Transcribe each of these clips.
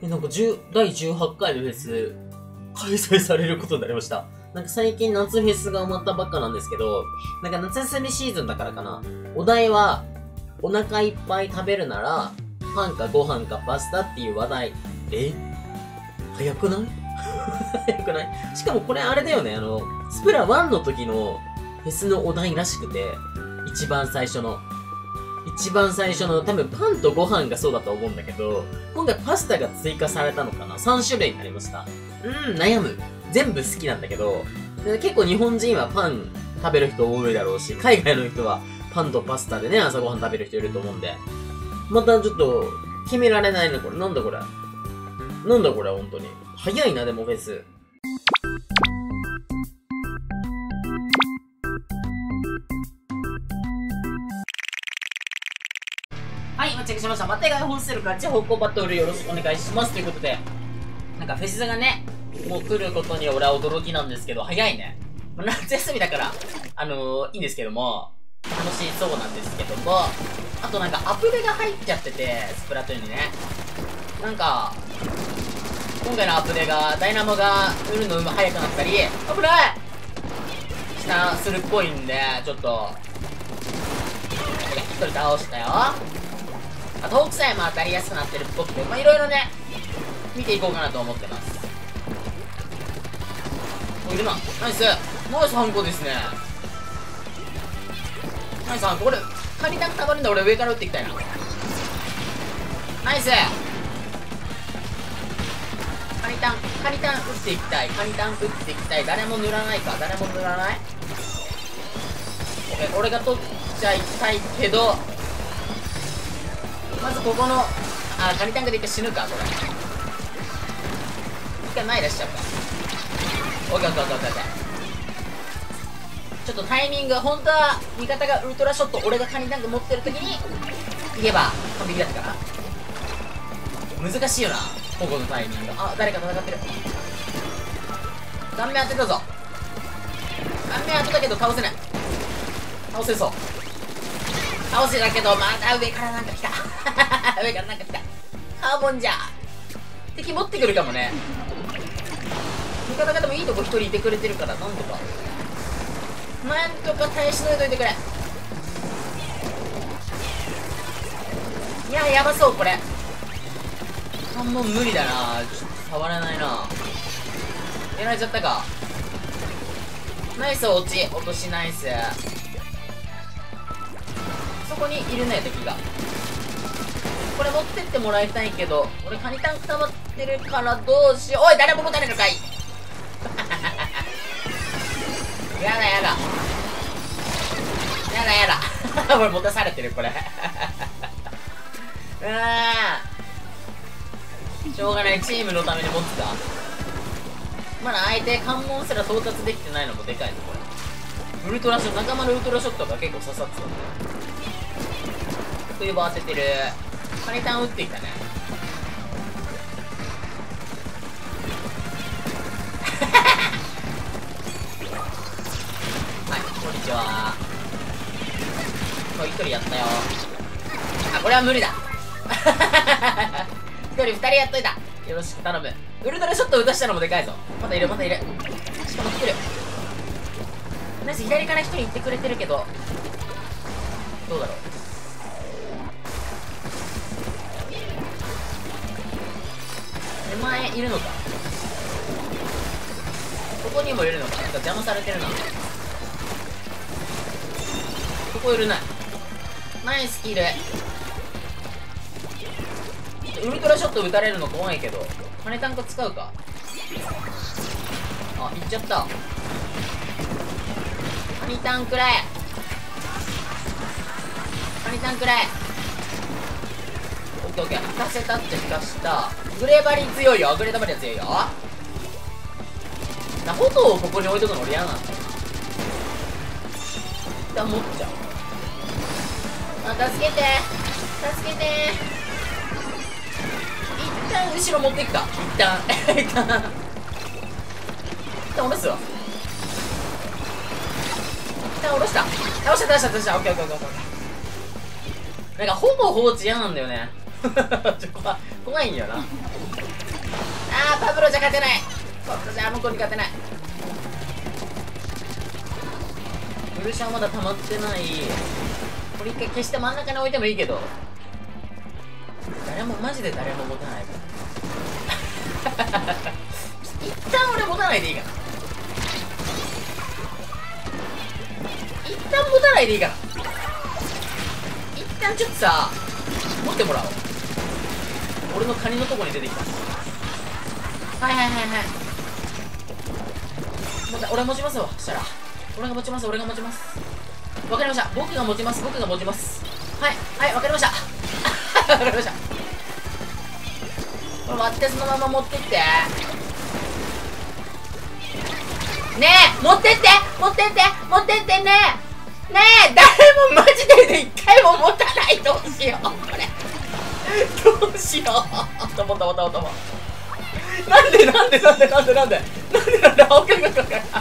なんか第18回のフェス、開催されることになりました。なんか最近夏フェスが終わったばっかなんですけど、なんか夏休みシーズンだからかな。お題は、お腹いっぱい食べるなら、パンかご飯かパスタっていう話題。早くない早くないしかもこれあれだよね、スプラ1の時のフェスのお題らしくて、一番最初の、多分パンとご飯がそうだと思うんだけど、今回パスタが追加されたのかな ?3 種類になりました。悩む。全部好きなんだけど、結構日本人はパン食べる人多いだろうし、海外の人はパンとパスタでね、朝ごはん食べる人いると思うんで。またちょっと、決められないね、これ。なんだこれ。本当に。早いな、でもフェス。はい、チェックしました。マテガイホステル勝ち方向バトルよろしくお願いします。ということで、なんかフェスがね、もう来ることに俺は驚きなんですけど、早いね。夏休みだから、いいんですけども、楽しそうなんですけども、あとなんかアプデが入っちゃってて、スプラトゥーンにね。なんか、今回のアプデが、ダイナモが売るの速くなったり、危ないするっぽいんで、ちょっと、一人倒したよ。あと、北斎も当たりやすくなってるっぽくて、まあ、いろいろね、見ていこうかなと思ってます。いるな。ナイスハンコですね。ナイスハンコ。これ、カニタンクたまるんだ。俺上から撃っていきたいな。ナイスカニタン撃っていきたい。誰も塗らない。俺が取っちゃいたいけど、まずここの、カニタンクで一回死ぬか、これ。一回前出しちゃうか。オッケー。ちょっとタイミング、本当は味方がウルトラショット、俺がカニタンク持ってる時に、いけば完璧だったかな。難しいよな、ここのタイミング。誰か戦ってる。顔面当てたぞ。顔面当てたけど倒せない。倒せそう。倒せだけど、また上からなんか来た。カーボンじゃ。敵持ってくるかもね。味方々もいいとこ一人いてくれてるから、なんとか耐えしのいといてくれ。いや、やばそう、これ。関門無理だな。ちょっと触らないな。やられちゃったか。ナイス落としナイス。そこにいるね、敵が。これ持ってってもらいたいけど、俺カニタンク溜まってるからどうしよう。おい、誰も持たれるかい。やだ俺持たされてる、これ。しょうがない、チームのために持ってた。まだ相手関門すら到達できてないのもでかいぞ、これ。ウルトラショット、仲間のウルトラショットが結構刺さってたんだよ。冬場当ててる。カニタン打ってきたね。はい、こんにちは。一人やったよ。これは無理だ。二人やっといた。よろしく頼む。ウルトラショット打たしたのもでかいぞ。またいる。しかも来てる。ナイス、左から一人行ってくれてるけど、どうだろう。手前いるのか。ここにもいるのか。なんか邪魔されてるな。ここいるな。ナイスキル。ウルトラショット撃たれるの怖いけど、カニタンク使うか。行っちゃった。カニタンくらえ。オッケー。引かせたっちゃ引かした。グレーバリー強いよ。炎をここに置いとくの俺嫌なんだよ。一旦持っちゃう。助けて。一旦後ろ持ってきた。一旦下ろすわ。一旦下ろした。オッケー。なんかほぼ放置嫌なんだよね。怖いんだよな。 あー、パブロじゃ勝てない。パブロじゃ向こうに勝てない。ブルシャンまだ溜まってない。これ一回消して真ん中に置いてもいいけど、誰もマジで誰も持たないから一旦俺持たないでいいかな。一旦持たないでいいかな。一旦ちょっとさ、持ってもらおう。俺のカニのとこに出てきた。はいはいはいはい。俺持ちますわ。したら俺が持ちます。俺が持ちます。わかりました。僕が持ちます。僕が持ちます。はいはい、わかりましたわかりました。これ割ってそのまま持ってってねえ、持ってって持ってって持ってってねえねえ、誰もマジで一回も持たない。どうしようこれどうしよう。ともともともともなんでなんでなんでなんでなんでなんで青くんが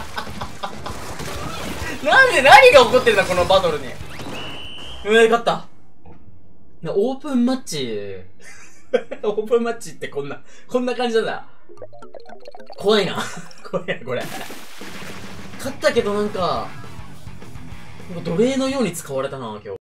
なんで何が起こってんだこのバトルに。勝った。オープンマッチオープンマッチってこんな感じなんだ。怖いな怖いなこれ。勝ったけどなんか奴隷のように使われたな今日。